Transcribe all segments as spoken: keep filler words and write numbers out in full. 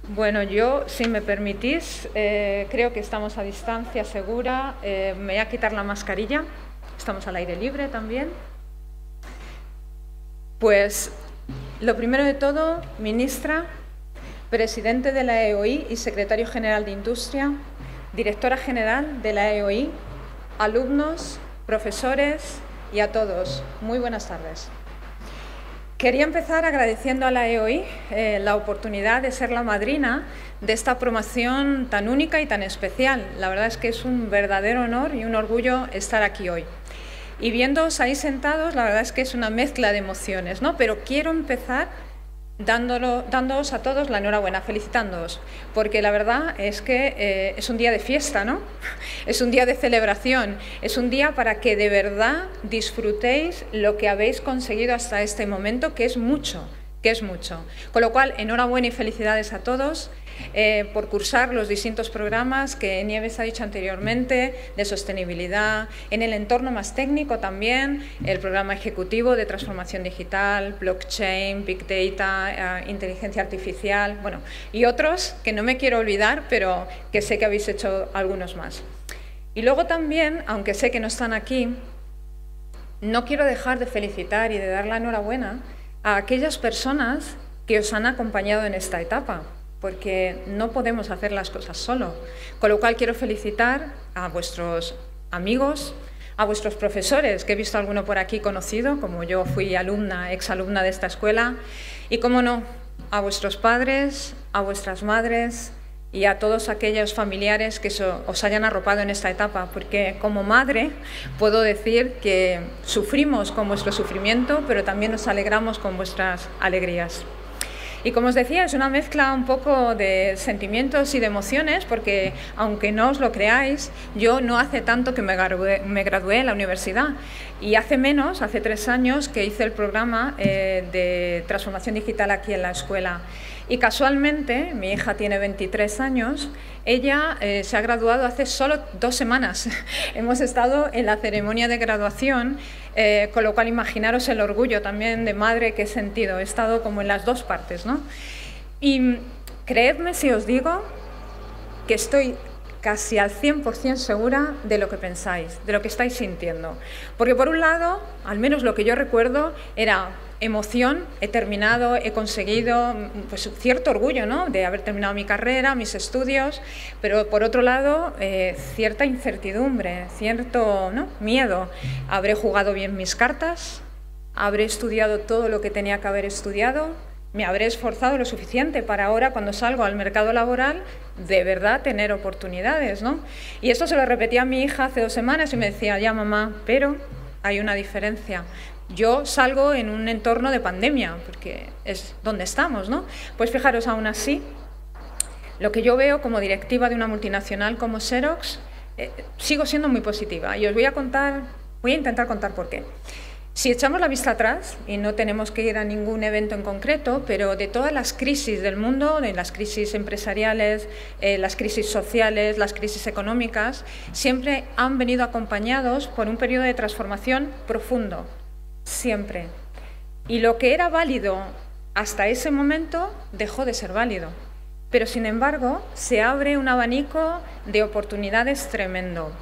Bueno, yo, si me permitís, eh, creo que estamos a distancia segura. Eh, me voy a quitar la mascarilla. Estamos al aire libre también. Pues, lo primero de todo, ministra, presidente de la E O I y secretario general de Industria, directora general de la E O I, alumnos, profesores y a todos, muy buenas tardes. Quería empezar agradeciendo a la E O I eh, la oportunidad de ser la madrina de esta promoción tan única y tan especial. La verdad es que es un verdadero honor y un orgullo estar aquí hoy. Y viéndoos ahí sentados, la verdad es que es una mezcla de emociones, ¿no? Pero quiero empezar dándolo, dándoos a todos la enhorabuena, felicitándoos, porque la verdad es que eh, es un día de fiesta, ¿no? Es un día de celebración, es un día para que de verdad disfrutéis lo que habéis conseguido hasta este momento, que es mucho, que es mucho. Con lo cual, enhorabuena y felicidades a todos eh, por cursar los distintos programas que Nieves ha dicho anteriormente, de sostenibilidad, en el entorno más técnico también, el programa ejecutivo de transformación digital, blockchain, big data, eh, inteligencia artificial, bueno, y otros que no me quiero olvidar, pero que sé que habéis hecho algunos más. Y luego también, aunque sé que no están aquí, no quiero dejar de felicitar y de dar la enhorabuena a aquellas personas que os han acompañado en esta etapa, porque no podemos hacer las cosas solo. Con lo cual quiero felicitar a vuestros amigos, a vuestros profesores, que he visto alguno por aquí conocido, como yo fui alumna, exalumna de esta escuela, y cómo no, a vuestros padres, a vuestras madres y a todos aquellos familiares que os hayan arropado en esta etapa, porque como madre puedo decir que sufrimos con vuestro sufrimiento, pero también nos alegramos con vuestras alegrías. Y como os decía, es una mezcla un poco de sentimientos y de emociones, porque aunque no os lo creáis, yo no hace tanto que me gradué, me gradué en la universidad, y hace menos, hace tres años, que hice el programa eh, de transformación digital aquí en la escuela. Y casualmente, mi hija tiene veintitrés años, ella eh, se ha graduado hace solo dos semanas. Hemos estado en la ceremonia de graduación, eh, con lo cual imaginaros el orgullo también de madre que he sentido. He estado como en las dos partes, ¿no? Y creedme si os digo que estoy casi al cien por cien segura de lo que pensáis, de lo que estáis sintiendo. Porque por un lado, al menos lo que yo recuerdo, era emoción, he terminado, he conseguido pues, cierto orgullo, ¿no?, de haber terminado mi carrera, mis estudios, pero por otro lado, eh, cierta incertidumbre, cierto, ¿no?, miedo. ¿Habré jugado bien mis cartas? ¿Habré estudiado todo lo que tenía que haber estudiado? ¿Me habré esforzado lo suficiente para ahora, cuando salgo al mercado laboral, de verdad tener oportunidades, ¿no? Y esto se lo repetí a mi hija hace dos semanas y me decía, ya mamá, pero hay una diferencia. Yo salgo en un entorno de pandemia, porque es donde estamos, ¿no? Pues fijaros, aún así, lo que yo veo como directiva de una multinacional como Xerox, eh, sigo siendo muy positiva. Y os voy a contar, voy a intentar contar por qué. Si echamos la vista atrás, y no tenemos que ir a ningún evento en concreto, pero de todas las crisis del mundo, de las crisis empresariales, eh, las crisis sociales, las crisis económicas, siempre han venido acompañados por un periodo de transformación profundo. Siempre. Y lo que era válido hasta ese momento dejó de ser válido. Pero, sin embargo, se abre un abanico de oportunidades tremendo.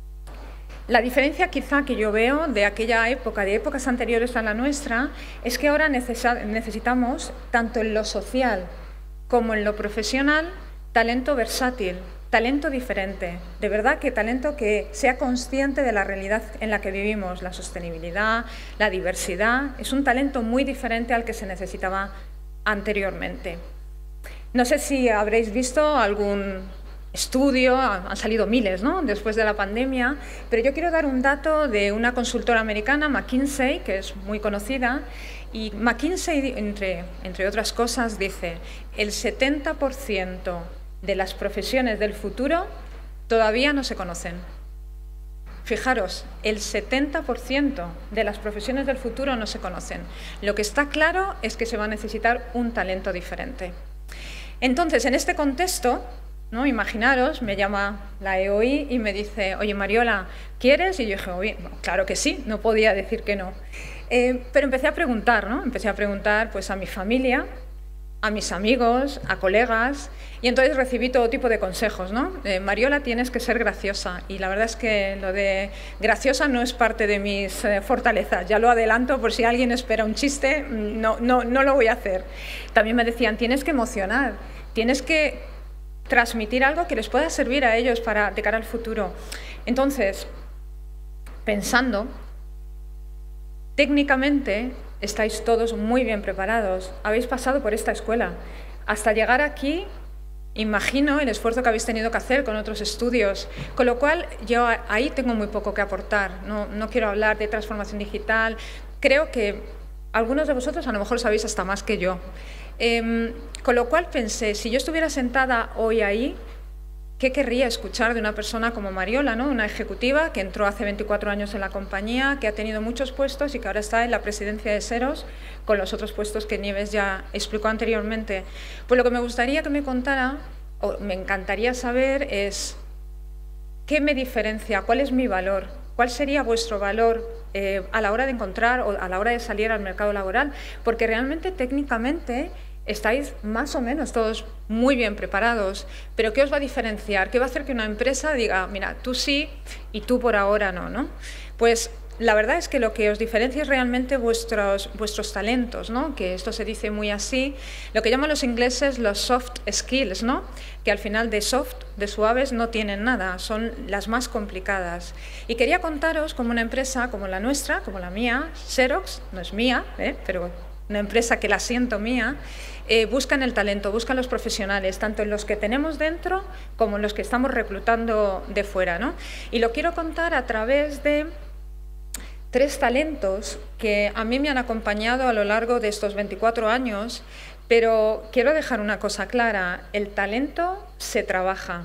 La diferencia quizá que yo veo de aquella época, de épocas anteriores a la nuestra, es que ahora necesitamos, tanto en lo social como en lo profesional, talento versátil, talento diferente, de verdad que talento que sea consciente de la realidad en la que vivimos, la sostenibilidad, la diversidad, es un talento muy diferente al que se necesitaba anteriormente. No sé si habréis visto algún estudio, han salido miles, ¿no?, después de la pandemia, pero yo quiero dar un dato de una consultora americana, McKinsey, que es muy conocida, y McKinsey, entre, entre otras cosas, dice el setenta por ciento de las profesiones del futuro todavía no se conocen. Fijaros, el setenta por ciento de las profesiones del futuro no se conocen. Lo que está claro es que se va a necesitar un talento diferente. Entonces, en este contexto, ¿no?, imaginaros, me llama la E O I y me dice, oye Mariola, ¿quieres? Y yo dije, oye, bueno, claro que sí, no podía decir que no. Eh, pero empecé a preguntar, ¿no? Empecé a preguntar pues, a mi familia, a mis amigos, a colegas, y entonces recibí todo tipo de consejos, ¿no? Eh, Mariola, tienes que ser graciosa, y la verdad es que lo de graciosa no es parte de mis eh, fortalezas, ya lo adelanto por si alguien espera un chiste, no, no, no lo voy a hacer. También me decían, tienes que emocionar, tienes que transmitir algo que les pueda servir a ellos para, de cara al futuro. Entonces, pensando, técnicamente estáis todos muy bien preparados, habéis pasado por esta escuela. Hasta llegar aquí, imagino el esfuerzo que habéis tenido que hacer con otros estudios, con lo cual yo ahí tengo muy poco que aportar. No, no quiero hablar de transformación digital, creo que algunos de vosotros a lo mejor sabéis hasta más que yo. Eh, con lo cual pensé, si yo estuviera sentada hoy ahí, ¿qué querría escuchar de una persona como Mariola, ¿no? Una ejecutiva que entró hace veinticuatro años en la compañía, que ha tenido muchos puestos y que ahora está en la presidencia de Xerox, con los otros puestos que Nieves ya explicó anteriormente? Pues lo que me gustaría que me contara, o me encantaría saber, es ¿qué me diferencia? ¿Cuál es mi valor? ¿Cuál sería vuestro valor eh, a la hora de encontrar o a la hora de salir al mercado laboral? Porque realmente, técnicamente, estáis más o menos todos muy bien preparados, pero ¿qué os va a diferenciar? ¿Qué va a hacer que una empresa diga, mira, tú sí y tú por ahora no, ¿no? Pues la verdad es que lo que os diferencia es realmente vuestros, vuestros talentos, ¿no? Que esto se dice muy así, lo que llaman los ingleses los soft skills, ¿no? Que al final de soft, de suaves, no tienen nada, son las más complicadas. Y quería contaros cómo una empresa como la nuestra, como la mía, Xerox, no es mía, ¿eh? Pero una empresa que la siento mía, eh, buscan el talento, buscan los profesionales, tanto en los que tenemos dentro como en los que estamos reclutando de fuera, ¿no? Y lo quiero contar a través de tres talentos que a mí me han acompañado a lo largo de estos veinticuatro años, pero quiero dejar una cosa clara, el talento se trabaja.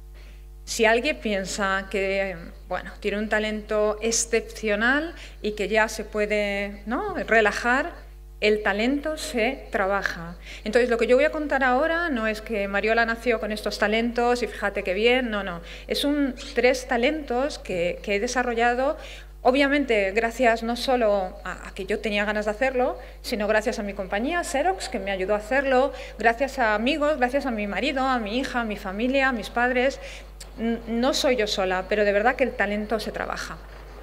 Si alguien piensa que, bueno, tiene un talento excepcional y que ya se puede, ¿no?, relajar, el talento se trabaja. Entonces, lo que yo voy a contar ahora no es que Mariola nació con estos talentos y fíjate qué bien, no, no. Es un tres talentos que, que he desarrollado, obviamente gracias no solo a, a que yo tenía ganas de hacerlo, sino gracias a mi compañía Xerox, que me ayudó a hacerlo, gracias a amigos, gracias a mi marido, a mi hija, a mi familia, a mis padres. No soy yo sola, pero de verdad que el talento se trabaja.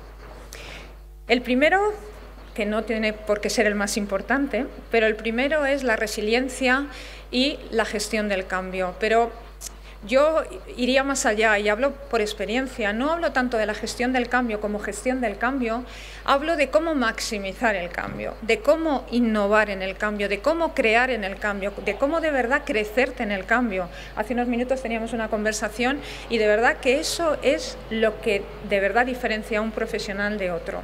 El primero, que no tiene por qué ser el más importante, pero el primero es la resiliencia y la gestión del cambio. Pero yo iría más allá y hablo por experiencia, no hablo tanto de la gestión del cambio como gestión del cambio, hablo de cómo maximizar el cambio, de cómo innovar en el cambio, de cómo crear en el cambio, de cómo de verdad crecerte en el cambio. Hace unos minutos teníamos una conversación y de verdad que eso es lo que de verdad diferencia a un profesional de otro.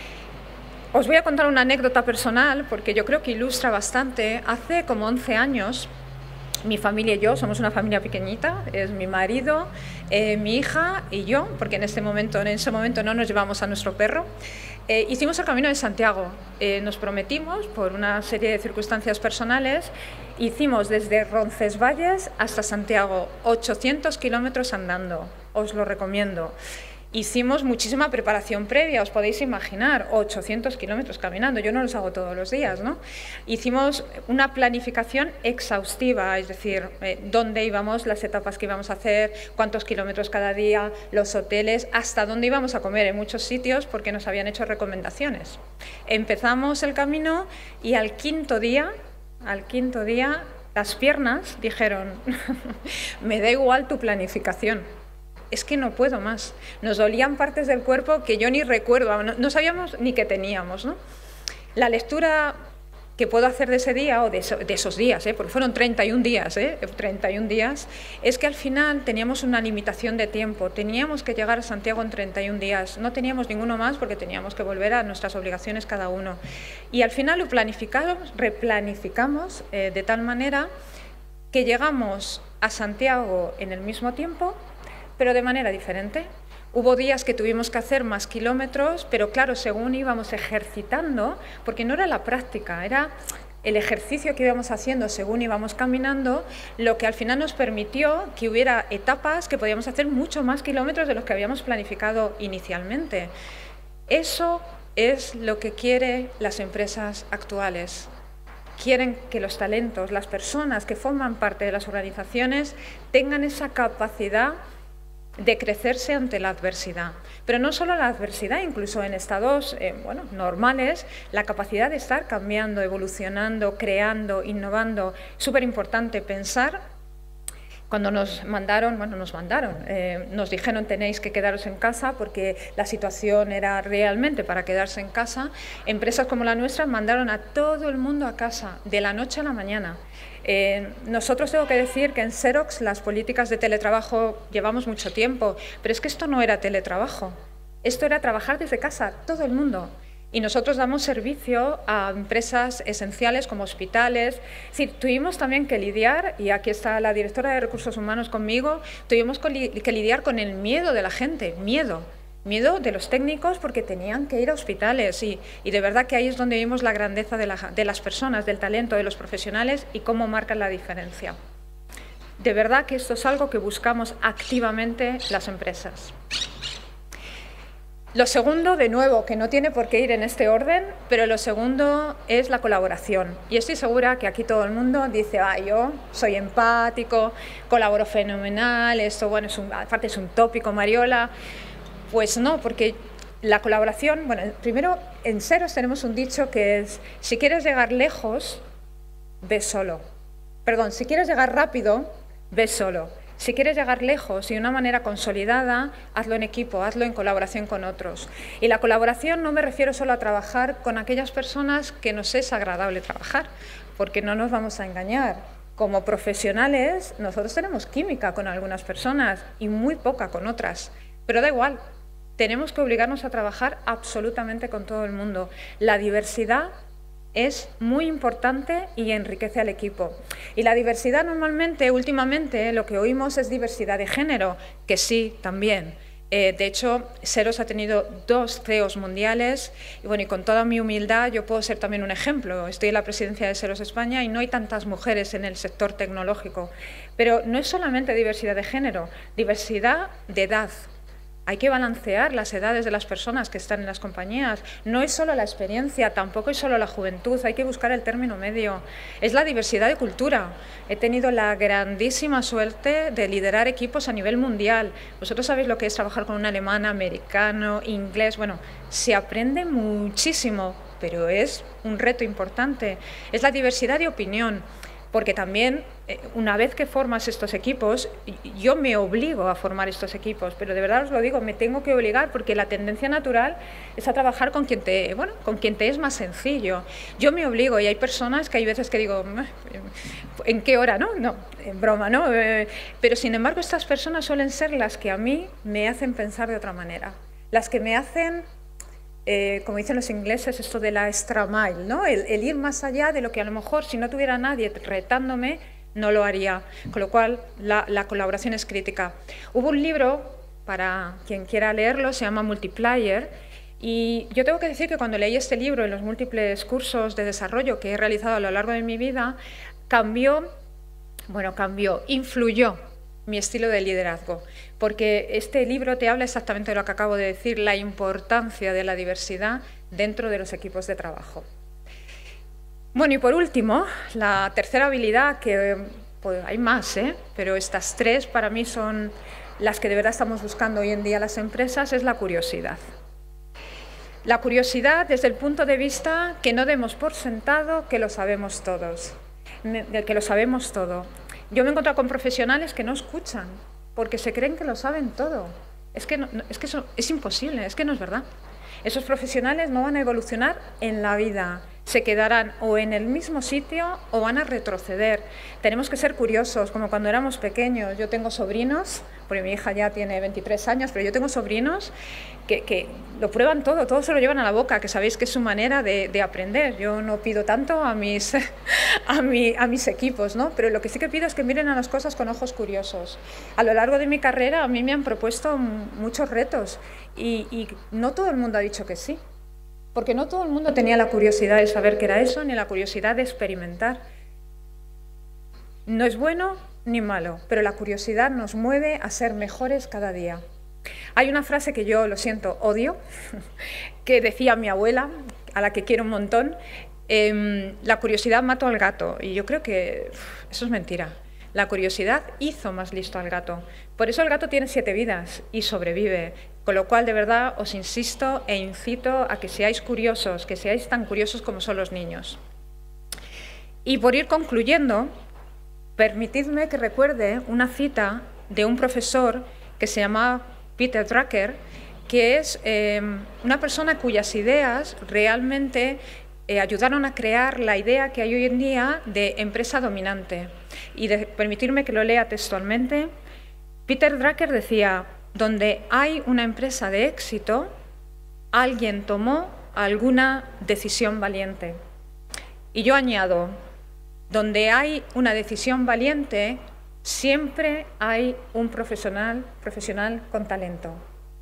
Os voy a contar una anécdota personal porque yo creo que ilustra bastante. Hace como once años, mi familia y yo, somos una familia pequeñita, es mi marido, eh, mi hija y yo, porque en, este momento, en ese momento no nos llevamos a nuestro perro, eh, hicimos el Camino de Santiago. Eh, nos prometimos, por una serie de circunstancias personales, hicimos desde Roncesvalles hasta Santiago, ochocientos kilómetros andando, os lo recomiendo. Hicimos muchísima preparación previa, os podéis imaginar, ochocientos kilómetros caminando, yo no los hago todos los días, ¿no? Hicimos una planificación exhaustiva, es decir, eh, dónde íbamos, las etapas que íbamos a hacer, cuántos kilómetros cada día, los hoteles, hasta dónde íbamos a comer en muchos sitios porque nos habían hecho recomendaciones. Empezamos el camino y al quinto día, al quinto día, las piernas dijeron, me da igual tu planificación. Es que no puedo más. Nos dolían partes del cuerpo que yo ni recuerdo, no, no sabíamos ni que teníamos, ¿no? La lectura que puedo hacer de ese día, o de, eso, de esos días, ¿eh? Porque fueron treinta y un días, ¿eh? treinta y un días, es que al final teníamos una limitación de tiempo, teníamos que llegar a Santiago en treinta y un días, no teníamos ninguno más porque teníamos que volver a nuestras obligaciones cada uno. Y al final lo planificamos, replanificamos eh, de tal manera que llegamos a Santiago en el mismo tiempo, pero de manera diferente. Hubo días que tuvimos que hacer más kilómetros, pero claro, según íbamos ejercitando, porque no era la práctica, era el ejercicio que íbamos haciendo según íbamos caminando, lo que al final nos permitió que hubiera etapas que podíamos hacer mucho más kilómetros de los que habíamos planificado inicialmente. Eso es lo que quieren las empresas actuales. quieren que los talentos, las personas que forman parte de las organizaciones tengan esa capacidad de crecerse ante la adversidad. Pero no solo la adversidad, incluso en estados eh, bueno, normales, la capacidad de estar cambiando, evolucionando, creando, innovando. Súper importante pensar. Cuando nos mandaron, bueno, nos mandaron, eh, nos dijeron tenéis que quedaros en casa porque la situación era realmente para quedarse en casa, empresas como la nuestra mandaron a todo el mundo a casa, de la noche a la mañana. Eh, nosotros tengo que decir que en Xerox las políticas de teletrabajo llevamos mucho tiempo, pero es que esto no era teletrabajo, esto era trabajar desde casa, todo el mundo. Y nosotros damos servicio a empresas esenciales como hospitales. Sí, tuvimos también que lidiar, y aquí está la directora de Recursos Humanos conmigo, tuvimos que lidiar con el miedo de la gente, miedo. Miedo de los técnicos porque tenían que ir a hospitales y, y de verdad que ahí es donde vimos la grandeza de, la, de las personas, del talento de los profesionales y cómo marcan la diferencia. De verdad que esto es algo que buscamos activamente las empresas. Lo segundo, de nuevo, que no tiene por qué ir en este orden, pero lo segundo es la colaboración. Y estoy segura que aquí todo el mundo dice, ah, yo soy empático, colaboro fenomenal, esto, bueno, es un, aparte es un tópico, Mariola. Pues no, porque la colaboración, bueno, primero en Xerox tenemos un dicho que es, si quieres llegar lejos, ve solo. Perdón, si quieres llegar rápido, ve solo. Si quieres llegar lejos y de una manera consolidada, hazlo en equipo, hazlo en colaboración con otros. Y la colaboración no me refiero solo a trabajar con aquellas personas que nos es agradable trabajar, porque no nos vamos a engañar. Como profesionales, nosotros tenemos química con algunas personas y muy poca con otras, pero da igual. Tenemos que obligarnos a trabajar absolutamente con todo el mundo. La diversidad es muy importante y enriquece al equipo. Y la diversidad normalmente, últimamente, lo que oímos es diversidad de género, que sí, también. Eh, de hecho, Xerox ha tenido dos C E Os mundiales y, bueno, y con toda mi humildad yo puedo ser también un ejemplo. Estoy en la presidencia de Xerox España y no hay tantas mujeres en el sector tecnológico. Pero no es solamente diversidad de género, diversidad de edad. Hay que balancear las edades de las personas que están en las compañías. No es solo la experiencia, tampoco es solo la juventud, hay que buscar el término medio. Es la diversidad de cultura. He tenido la grandísima suerte de liderar equipos a nivel mundial. Vosotros sabéis lo que es trabajar con un alemán, americano, inglés. Bueno, se aprende muchísimo, pero es un reto importante. Es la diversidad de opinión. Porque también, una vez que formas estos equipos, yo me obligo a formar estos equipos, pero de verdad os lo digo, me tengo que obligar porque la tendencia natural es a trabajar con quien te, bueno, con quien te es más sencillo. Yo me obligo y hay personas que hay veces que digo, ¿en qué hora? No, no, en broma, ¿no? Pero sin embargo estas personas suelen ser las que a mí me hacen pensar de otra manera, las que me hacen... Eh, como dicen los ingleses, esto de la extra mile, ¿no? El, el ir más allá de lo que a lo mejor si no tuviera nadie retándome no lo haría, con lo cual la, la colaboración es crítica. Hubo un libro, para quien quiera leerlo, se llama Multiplier, y yo tengo que decir que cuando leí este libro en los múltiples cursos de desarrollo que he realizado a lo largo de mi vida, cambió, bueno, cambió, influyó mi estilo de liderazgo, porque este libro te habla exactamente de lo que acabo de decir, la importancia de la diversidad dentro de los equipos de trabajo. Bueno, y por último, la tercera habilidad, que pues, hay más, ¿eh? pero estas tres para mí son las que de verdad estamos buscando hoy en día las empresas, es la curiosidad. La curiosidad desde el punto de vista que no demos por sentado que lo sabemos todos, que lo sabemos todo. Yo me he encontrado con profesionales que no escuchan porque se creen que lo saben todo. Es que, no, es, que eso es imposible, es que no es verdad. Esos profesionales no van a evolucionar en la vida. Se quedarán o en el mismo sitio o van a retroceder. Tenemos que ser curiosos, como cuando éramos pequeños. Yo tengo sobrinos, porque mi hija ya tiene veintitrés años, pero yo tengo sobrinos que, que lo prueban todo, todo se lo llevan a la boca, que sabéis que es su manera de, de aprender. Yo no pido tanto a mis, a, mi, a mis equipos, ¿no? Pero lo que sí que pido es que miren a las cosas con ojos curiosos. A lo largo de mi carrera a mí me han propuesto muchos retos y, y no todo el mundo ha dicho que sí. Porque no todo el mundo tenía la curiosidad de saber qué era eso, ni la curiosidad de experimentar. No es bueno ni malo, pero la curiosidad nos mueve a ser mejores cada día. Hay una frase que yo, lo siento, odio, que decía mi abuela, a la que quiero un montón, Eh, la curiosidad mató al gato y yo creo que uf, eso es mentira. La curiosidad hizo más listo al gato. Por eso el gato tiene siete vidas y sobrevive. Con lo cual, de verdad, os insisto e incito a que seáis curiosos, que seáis tan curiosos como son los niños. Y por ir concluyendo, permitidme que recuerde una cita de un profesor que se llama Peter Drucker, que es eh, una persona cuyas ideas realmente eh, ayudaron a crear la idea que hay hoy en día de empresa dominante. Y de, permitirme que lo lea textualmente. Peter Drucker decía: donde hay una empresa de éxito, alguien tomó alguna decisión valiente. Y yo añado, donde hay una decisión valiente, siempre hay un profesional, profesional con talento.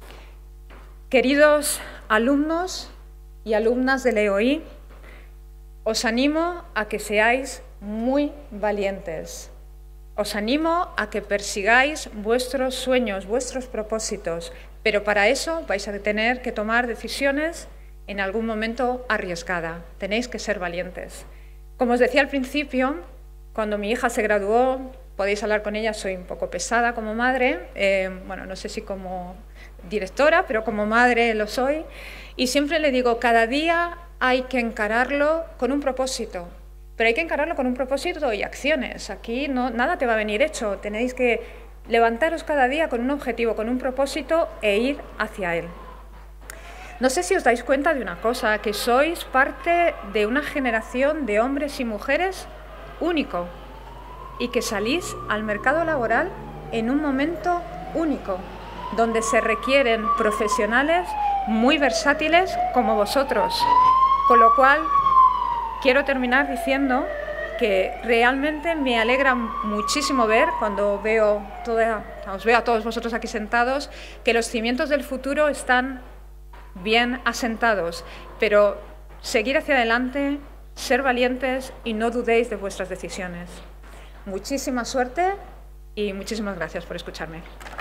Queridos alumnos y alumnas del E O I, os animo a que seáis muy valientes. Os animo a que persigáis vuestros sueños, vuestros propósitos, pero para eso vais a tener que tomar decisiones en algún momento arriesgadas. Tenéis que ser valientes. Como os decía al principio, cuando mi hija se graduó, podéis hablar con ella, soy un poco pesada como madre, eh, bueno, no sé si como directora, pero como madre lo soy, y siempre le digo, cada día hay que encararlo con un propósito. Pero hay que encararlo con un propósito y acciones. Aquí no, nada te va a venir hecho. Tenéis que levantaros cada día con un objetivo, con un propósito e ir hacia él. No sé si os dais cuenta de una cosa, que sois parte de una generación de hombres y mujeres único y que salís al mercado laboral en un momento único, donde se requieren profesionales muy versátiles como vosotros. Con lo cual, quiero terminar diciendo que realmente me alegra muchísimo ver, cuando veo toda, os veo a todos vosotros aquí sentados, que los cimientos del futuro están bien asentados, pero seguir hacia adelante, ser valientes y no dudéis de vuestras decisiones. Muchísima suerte y muchísimas gracias por escucharme.